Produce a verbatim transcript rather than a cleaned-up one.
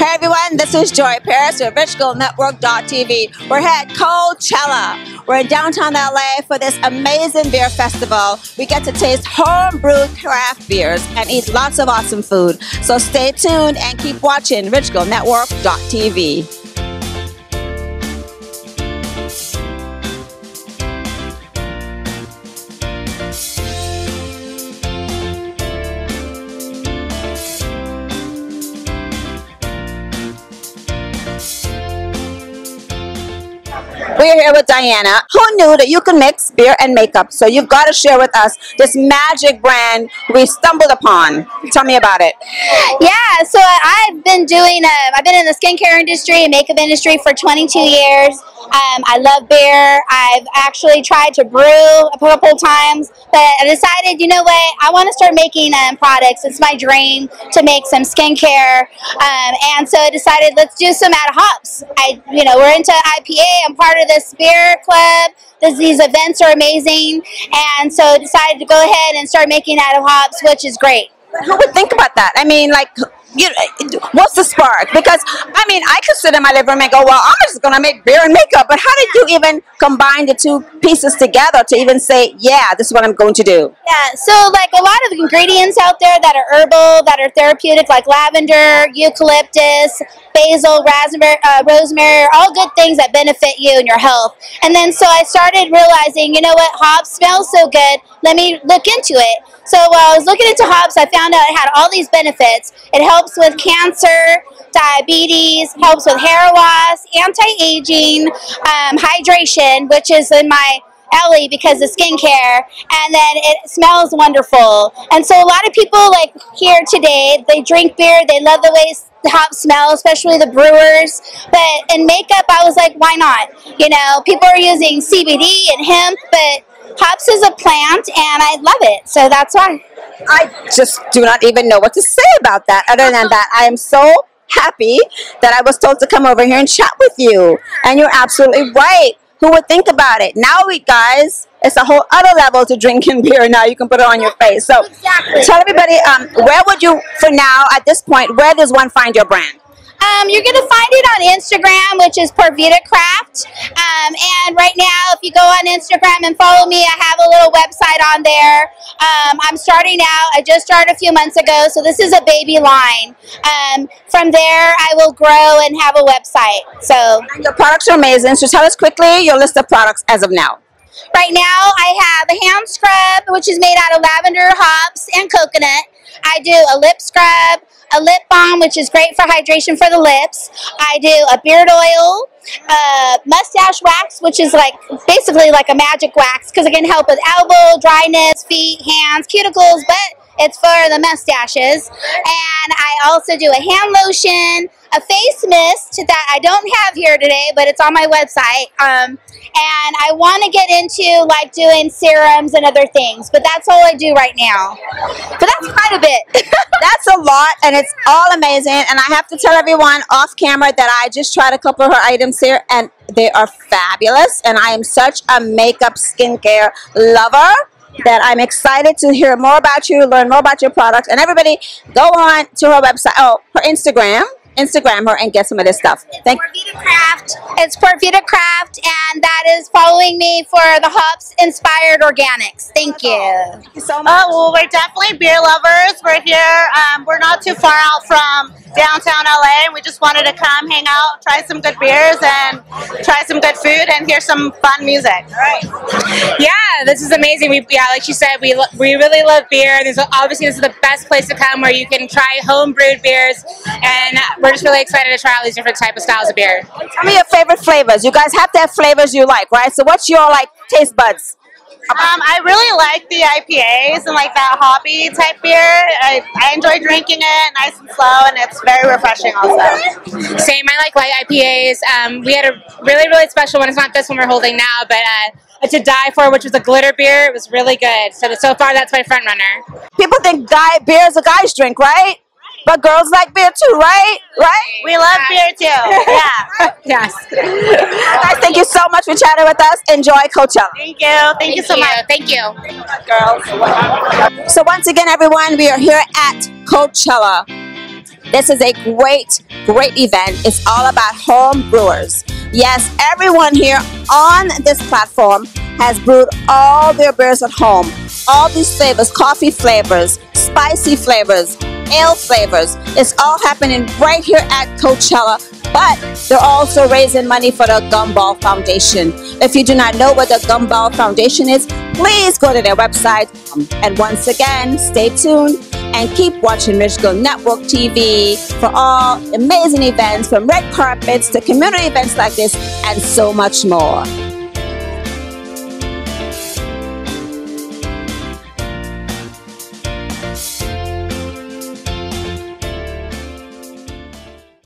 Hey everyone, this is Joy Paris with Rich Girl Network dot T V. We're here at Coldxela. We're in downtown L A for this amazing beer festival. We get to taste home-brewed craft beers and eat lots of awesome food. So stay tuned and keep watching Rich Girl Network dot T V. We're here with Diana. Who knew that you can mix beer and makeup? So you've got to share with us this magic brand we stumbled upon. Tell me about it. Yeah, so I've been doing, uh, I've been in the skincare industry and makeup industry for twenty-two years. Um, I love beer. I've actually tried to brew a couple times, but I decided, you know what, I want to start making um, products. It's my dream to make some skincare, um, and so I decided let's do some out of hops. I, you know, we're into I P A. I'm part of this beer club. This, these events are amazing, and so I decided to go ahead and start making out of hops, which is great. Who would think about that? I mean, like, you know, what's the spark? Because, I mean, I could sit in my living room and go, well, I'm just going to make beer and makeup. But how did you even combine the two pieces together to even say, yeah, this is what I'm going to do? Yeah, so like a lot of ingredients out there that are herbal, that are therapeutic, like lavender, eucalyptus, basil, raspberry, uh, rosemary, are all good things that benefit you and your health. And then so I started realizing, you know what, hops smells so good. Let me look into it. So while I was looking into hops, I found out it had all these benefits. It helps with cancer, diabetes, helps with hair loss, anti-aging, um, hydration, which is in my alley because of skincare, and then it smells wonderful. And so a lot of people like here today, they drink beer, they love the way the hops smell, especially the brewers. But in makeup, I was like, why not? You know, people are using C B D and hemp, but hops is a plant, and I love it, so that's why. I just do not even know what to say about that. Other than that, I am so happy that I was told to come over here and chat with you. And you're absolutely right. Who would think about it? Now we guys, it's a whole other level to drinking beer. Now you can put it on your face. So exactly. Tell everybody, um, where would you, for now, at this point, where does one find your brand? Um, you're going to find it on Instagram, which is Viva Craft. Um, and right now, if you go on Instagram and follow me, I have a little website on there. Um, I'm starting out. I just started a few months ago, so this is a baby line. Um, from there, I will grow and have a website. So and your products are amazing. So tell us quickly your list of products as of now. Right now, I have a hand scrub, which is made out of lavender, hops, and coconut. I do a lip scrub, a lip balm, which is great for hydration for the lips. I do a beard oil, uh, mustache wax, which is like basically like a magic wax because it can help with elbow, dryness, feet, hands, cuticles, but it's for the mustaches. And I also do a hand lotion, a face mist that I don't have here today, but it's on my website. Um, and I want to get into like doing serums and other things, but that's all I do right now. But that's quite a bit. That's a lot, and it's all amazing. And I have to tell everyone off camera that I just tried a couple of her items here, and they are fabulous. And I am such a makeup skincare lover that I'm excited to hear more about you, learn more about your products. And everybody, go on to her website, oh, her Instagram. Instagram her and get some of this stuff. It's Thank Viva Craft. It's Viva Craft, and that is following me for the hops inspired organics. Thank you. Thank you so much. Oh, well, we're definitely beer lovers. We're here. Um, we're not too far out from downtown L A, and we just wanted to come hang out, try some good beers, and try some good food, and hear some fun music. All right. Yeah, this is amazing. We, yeah, like she said, we we really love beer. This obviously this is the best place to come where you can try home brewed beers, and we're just really excited to try all these different type of styles of beer. Tell me your favorite flavors. You guys have to have flavors you like, right? So what's your like taste buds? Um, I really like the I P As and like that hoppy type beer. I, I enjoy drinking it nice and slow, and it's very refreshing also. Same, I like light I P As. Um, we had a really, really special one. It's not this one we're holding now, but uh, To Die For, which was a glitter beer. It was really good. So, so far, that's my front runner. People think diet beer is a guy's drink, right? But girls like beer too, right? Right? We love beer too. Yeah. Yes. Guys, thank you so much for chatting with us. Enjoy Coachella. Thank you. Thank, thank you so you. much. Thank you. Girls. So once again, everyone, we are here at Coachella. This is a great, great event. It's all about home brewers. Yes, everyone here on this platform has brewed all their beers at home. All these flavors, coffee flavors, spicy flavors, ale flavors. It's all happening right here at Coldxela, but they're also raising money for the Gumball Foundation. If you do not know what the Gumball Foundation is, please go to their website. And once again, stay tuned and keep watching Michigan Network T V for all amazing events, from red carpets to community events like this and so much more.